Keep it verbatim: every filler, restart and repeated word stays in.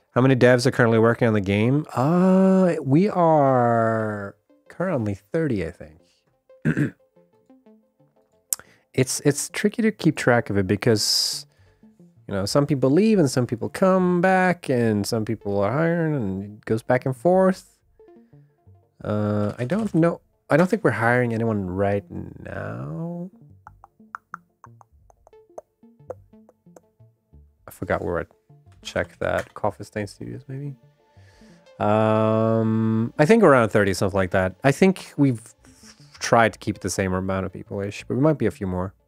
How many devs are currently working on the game? Uh, we are currently thirty, I think. it's it's tricky to keep track of it because, you know, some people leave and some people come back and some people are hired and it goes back and forth. Uh, I don't know. I don't think we're hiring anyone right now. I forgot where I checked that. Coffee Stain Studios, maybe. Um, I think around thirty, something like that. I think we've tried to keep the same amount of people-ish, but we might be a few more.